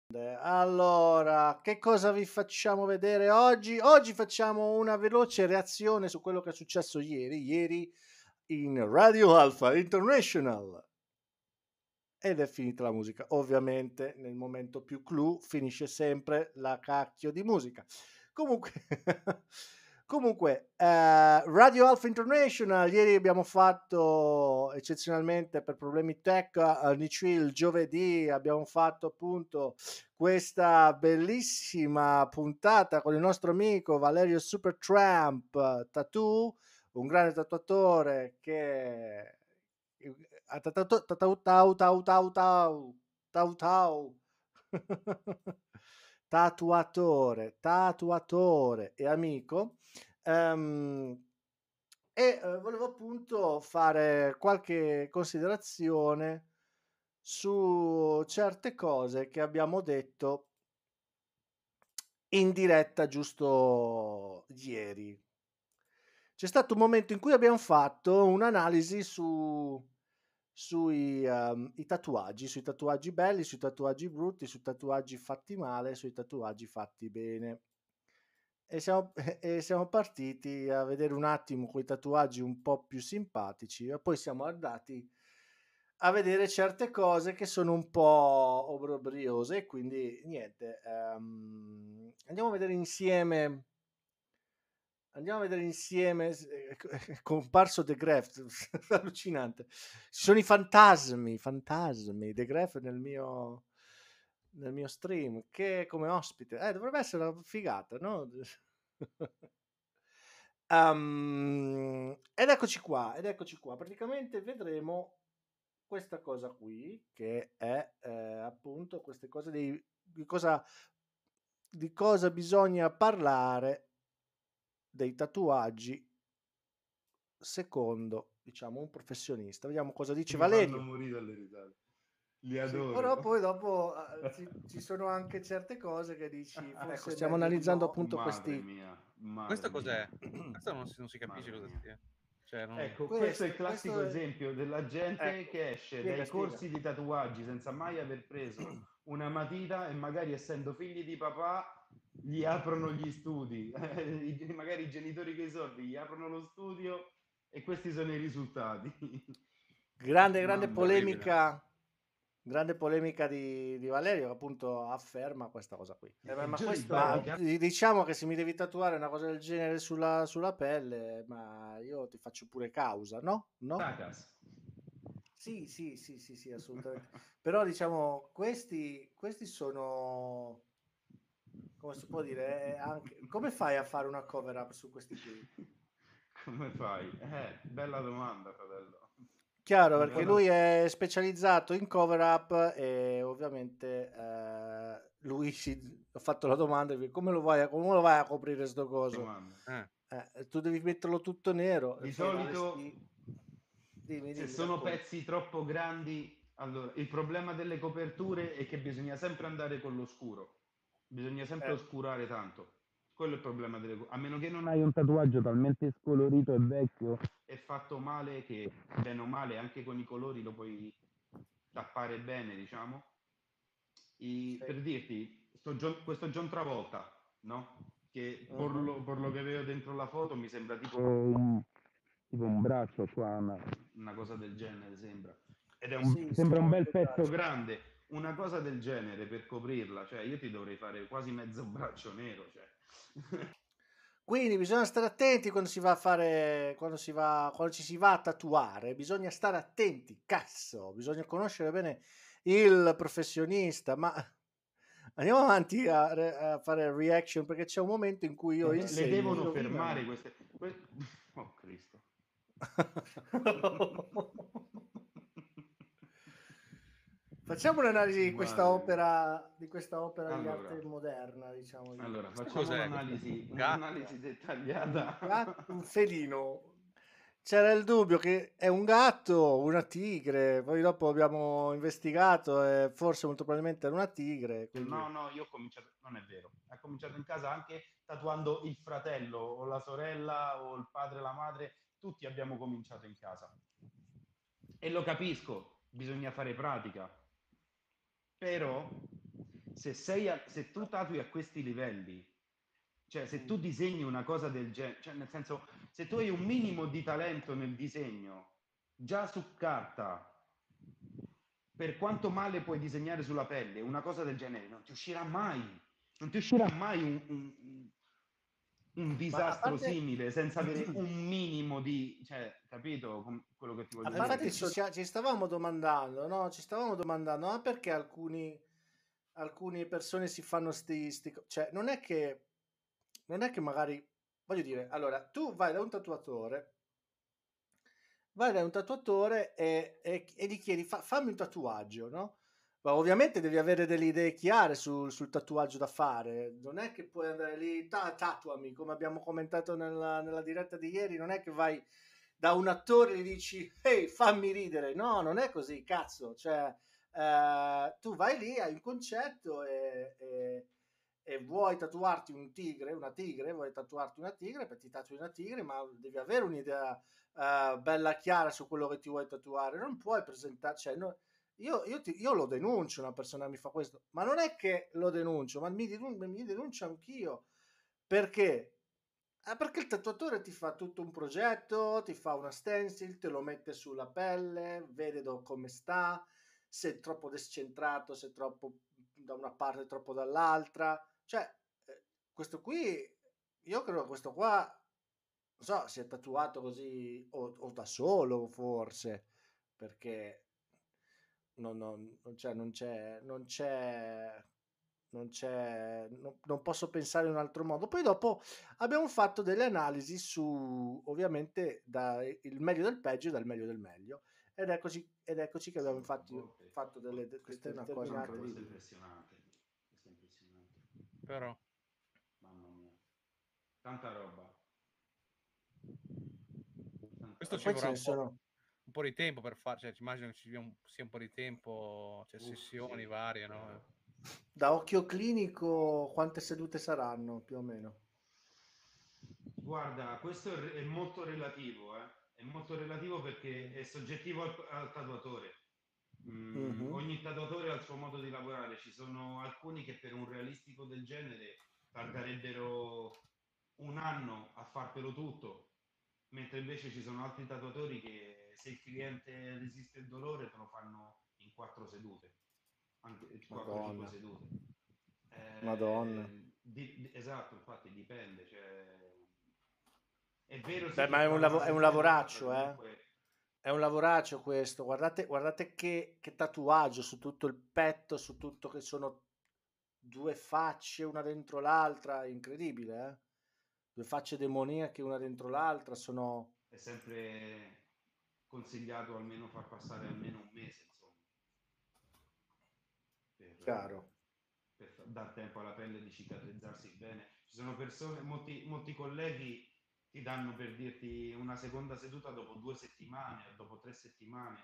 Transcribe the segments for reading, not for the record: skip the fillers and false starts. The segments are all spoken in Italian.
Allora, che cosa vi facciamo vedere oggi? Oggi facciamo una veloce reazione su quello che è successo ieri in Radio Alpha International. Ed è finita la musica. Ovviamente nel momento più clou finisce sempre la cacchio di musica. Comunque, Radio Alpha International, ieri abbiamo fatto eccezionalmente per problemi tech, il giovedì abbiamo fatto appunto questa bellissima puntata con il nostro amico Valerio Supertramp Tattoo, un grande tatuatore che tatuatore e amico. Volevo appunto fare qualche considerazione su certe cose che abbiamo detto in diretta giusto ieri. C'è stato un momento in cui abbiamo fatto un'analisi sui tatuaggi belli, sui tatuaggi brutti, sui tatuaggi fatti male, sui tatuaggi fatti bene. E siamo partiti a vedere un attimo quei tatuaggi un po' più simpatici e poi siamo andati a vedere certe cose che sono un po' obbrobriose e quindi niente, andiamo a vedere insieme. Andiamo a vedere insieme. È comparso The Gref, allucinante. Ci sono i fantasmi The Gref nel mio stream, che come ospite. Dovrebbe essere una figata, no? Ed eccoci qua. Praticamente vedremo questa cosa qui, che è appunto queste cose di cosa bisogna parlare dei tatuaggi secondo, diciamo, un professionista. Vediamo cosa dice Mi fanno Valerio. morire dalle risate. Li Sì, adoro. però poi dopo ci sono anche certe cose che dici, Ecco, forse stiamo analizzando appunto madre questi. mia, madre Questo mia, cos'è? Questo non si capisce madre cosa mia. sia. Cioè, Ecco, questo è il classico Questo è. esempio della gente Ecco, che esce spiega, dai spiega. corsi di tatuaggi senza mai aver preso una matita e magari essendo figli di papà gli aprono gli studi, magari i genitori che i soldi gli aprono lo studio e questi sono i risultati. Grande Mamma mia. terribile. grande polemica di Valerio, che appunto afferma questa cosa qui. E Johnny Ma Bad diciamo che se mi devi tatuare una cosa del genere sulla pelle, ma io ti faccio pure causa, no? No? Caracas. Sì, assolutamente. Però diciamo, questi sono, come si può dire, come fai a fare una cover up su questi qui? Come fai? Bella domanda, fratello. Chiaro, perché Bella... lui è specializzato in cover up e ovviamente ha fatto la domanda, come lo vai a coprire sto coso? domanda. Tu devi metterlo tutto nero, Di cioè solito, dovresti. Dimmi, se dimmi, sono racconta. pezzi troppo grandi, allora il problema delle coperture è che bisogna sempre andare con lo scuro, bisogna sempre Eh, oscurare tanto. Quello è il problema a meno che non hai un tatuaggio talmente scolorito e vecchio e fatto male che bene o male anche con i colori lo puoi tappare bene, diciamo. sì. Per dirti, questo John Travolta, no? Che Mhm. per lo che vedo dentro la foto mi sembra tipo un braccio qua, una cosa del genere sembra. Sì, sì, Sembra un bel molto pezzo braccio. grande, una cosa del genere per coprirla, cioè io ti dovrei fare quasi mezzo braccio nero, cioè. Quindi bisogna stare attenti quando si va a fare, quando ci si va a tatuare, bisogna stare attenti, cazzo, bisogna conoscere bene il professionista, ma andiamo avanti a fare reaction perché c'è un momento in cui io Le insegno, devono indovina. fermare queste... Oh Cristo. Facciamo un'analisi Madre mia. di questa opera di Allora, arte moderna, diciamo, allora, questo facciamo cos'è? Questo è un gatto? un'analisi dettagliata. un felino. C'era il dubbio che è un gatto, una tigre, poi dopo abbiamo investigato e forse molto probabilmente era una tigre, quindi. No, io ho cominciato, non è vero, ho cominciato in casa anche tatuando il fratello o la sorella o il padre, la madre, tutti abbiamo cominciato in casa. E lo capisco, bisogna fare pratica. Però se tu tatui a questi livelli, cioè se tu disegni una cosa del genere, cioè nel senso, se tu hai un minimo di talento nel disegno, già su carta, per quanto male puoi disegnare sulla pelle, una cosa del genere non ti uscirà mai. Non ti uscirà mai un Ma a disastro parte, simile senza avere un minimo di, cioè, capito quello che ti voglio dire? infatti ci stavamo domandando, no? Ci stavamo domandando, ma perché alcune persone si fanno cioè, non è che magari, voglio dire, allora, tu vai da un tatuatore e gli chiedi, fammi un tatuaggio, no? Ma ovviamente devi avere delle idee chiare sul tatuaggio da fare, non è che puoi andare lì, tatuami, come abbiamo commentato nella diretta di ieri, non è che vai da un attore e gli dici, ehi, fammi ridere, no, non è così, cazzo, cioè, tu vai lì, hai un concetto e vuoi tatuarti una tigre, vuoi tatuarti una tigre, perché ti tatui una tigre, ma devi avere un'idea bella chiara su quello che ti vuoi tatuare, non puoi presentare, cioè, io lo denuncio, una persona mi fa questo, ma non è che lo denuncio, ma mi denuncio anch'io, perché? Perché il tatuatore ti fa tutto un progetto, ti fa una stencil, te lo mette sulla pelle, vede come sta, se è troppo descentrato, se è troppo da una parte, troppo dall'altra. Cioè, questo qui, io credo che questo qua, non so, si è tatuato così o da solo forse, perché non posso pensare in un altro modo. Poi dopo abbiamo fatto delle analisi su, ovviamente, il meglio del peggio e dal meglio del meglio. Ed eccoci che abbiamo Sì, fatto questa è una cosa determinate. impressionante. Questa è impressionante. Però Mamma mia. Tanta roba. questo E ci poi ce vorrà ne sono. un po' di tempo per fare, cioè, ci immagino che ci sia un po' di tempo, cioè sessioni Sì, varie, no? chiaro. Da occhio clinico, quante sedute saranno più o meno? Guarda, questo è molto relativo, eh? È molto relativo perché è soggettivo al tatuatore. Mhm. Ogni tatuatore ha il suo modo di lavorare. Ci sono alcuni che per un realistico del genere tarderebbero un anno a fartelo tutto, mentre invece ci sono altri tatuatori che se il cliente resiste il dolore te lo fanno in 4 sedute, anche 4-5 Madonna, sedute. Madonna. Esatto, infatti dipende. Cioè, è vero sì Beh, che ma fra una è un seduta e l'altra lavoraccio, eh? comunque È un lavoraccio questo. Guardate che tatuaggio su tutto il petto, su tutto che sono due facce una dentro l'altra, incredibile, eh? Due facce demoniache una dentro l'altra, sono è sempre consigliato almeno far passare almeno un mese, insomma, per, chiaro. per dar tempo alla pelle di cicatrizzarsi bene. Ci sono persone, molti colleghi ti danno per dirti una seconda seduta dopo 2 settimane o dopo 3 settimane,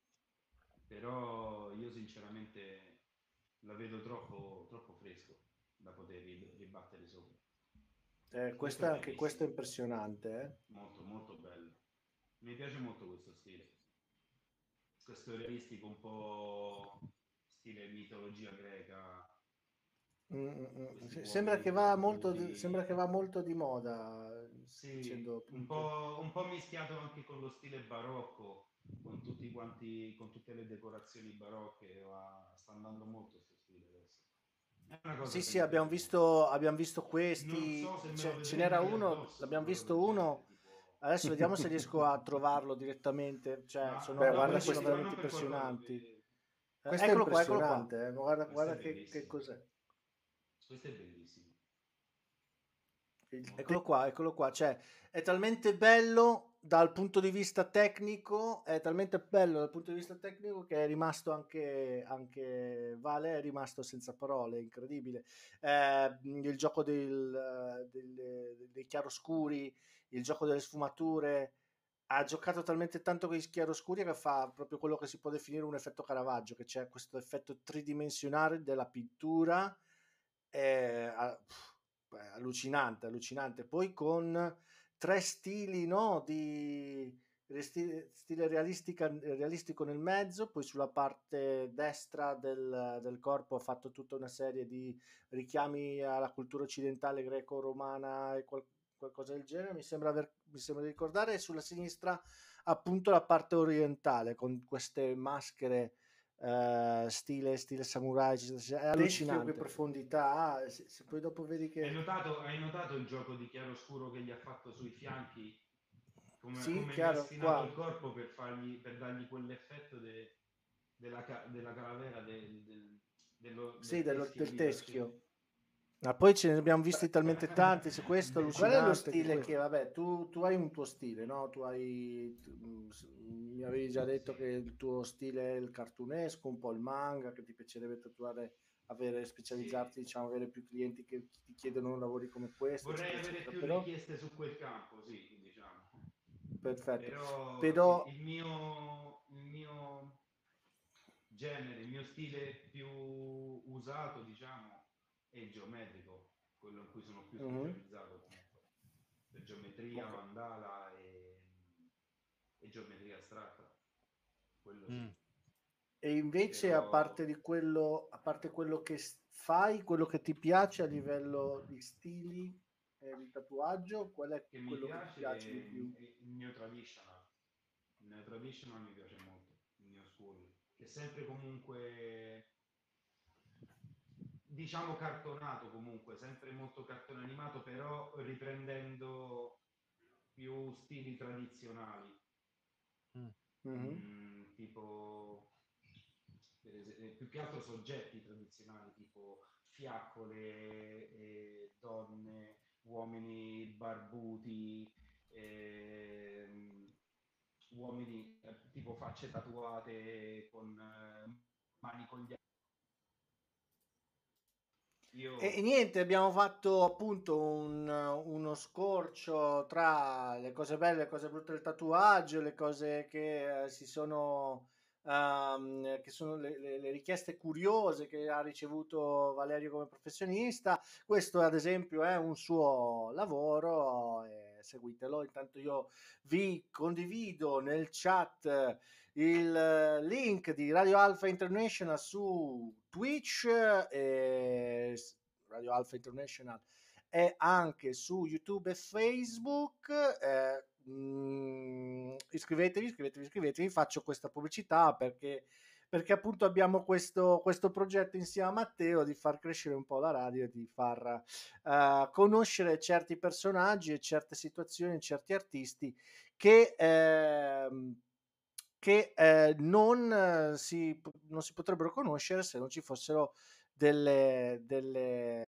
però io sinceramente la vedo troppo fresco da poter ribattere sopra. Questo è Anche questo è bellissimo, impressionante, eh? molto molto bello. Mi piace molto questo stile, questo realistico un po' stile mitologia greca, questi Sembra che uomini va barbuti. sembra che va molto di moda, Sì, dicendo appunto. un po' mischiato anche con lo stile barocco, con tutti quanti, con tutte le decorazioni barocche, sta andando molto questo stile adesso. È una cosa Sì, che sì, mi piace molto. abbiamo visto Non so questi, se me lo ce vedrei n'era mai uno, addosso, una l'abbiamo cosa visto del genere, uno, tipo... adesso vediamo se riesco a trovarlo direttamente, cioè Ma sono, no, guarda, per sono questo, ma veramente non per quello. impressionanti. Questo è Eccolo qua, eccolo qua. impressionante, questo è Guarda che bellissimo, cos'è. questo è bellissimo. Molto Eccolo bello. qua, eccolo qua. Cioè, è talmente bello dal punto di vista tecnico, è talmente bello dal punto di vista tecnico che è rimasto anche Vale, è rimasto senza parole, incredibile. Il gioco dei chiaroscuri, il gioco delle sfumature, ha giocato talmente tanto con gli chiaroscuri che fa proprio quello che si può definire un effetto Caravaggio, che c'è questo effetto tridimensionale della pittura, allucinante, allucinante. Poi con tre stili, no, stile realistico nel mezzo, poi sulla parte destra del corpo ha fatto tutta una serie di richiami alla cultura occidentale greco-romana e qualcosa del genere, mi sembra di ricordare, e sulla sinistra appunto la parte orientale con queste maschere stile samurai, è allucinante. Che profondità ha, se poi dopo vedi che... Hai notato il gioco di chiaroscuro che gli ha fatto sui fianchi? Come chiaro, ha stinato il corpo per dargli quell'effetto della calavera del teschio. Ma poi ce ne abbiamo visti talmente tanti su questo, allucinante. Qual è lo stile che, vabbè, tu hai un tuo stile, no? Mi avevi già detto che il tuo stile è il cartunesco, un po' il manga, che ti piacerebbe tatuare, specializzarti, diciamo, avere più clienti che ti chiedono lavori come questo. Vorrei avere più richieste su quel campo, sì, diciamo. Perfetto. Però sì, il mio genere, il mio stile più usato, diciamo, è geometrico, quello in cui sono più specializzato comunque, per geometria, mandala e geometria astratta, quello sì. E invece, a parte quello che fai, quello che ti piace a livello di stili di tatuaggio, qual è quello che ti piace di più? Il mio traditional. Il mio traditional mi piace molto, il mio school, che è sempre comunque, diciamo, cartonato comunque, sempre molto cartone animato, però riprendendo più stili tradizionali. Tipo, più che altro soggetti tradizionali, tipo fiaccole, donne, uomini barbuti, uomini tipo facce tatuate con mani con gli E niente, abbiamo fatto appunto uno scorcio tra le cose belle e le cose brutte del tatuaggio, le cose che si sono che sono le richieste curiose che ha ricevuto Valerio come professionista. Questo ad esempio è un suo lavoro, seguitelo. Intanto io vi condivido nel chat il link di Radio Alpha International su Twitch, Radio Alpha International è anche su YouTube e Facebook. Iscrivetevi, faccio questa pubblicità perché appunto abbiamo questo progetto insieme a Matteo di far crescere un po' la radio e di far conoscere certi personaggi e certe situazioni, certi artisti che non si potrebbero conoscere se non ci fossero delle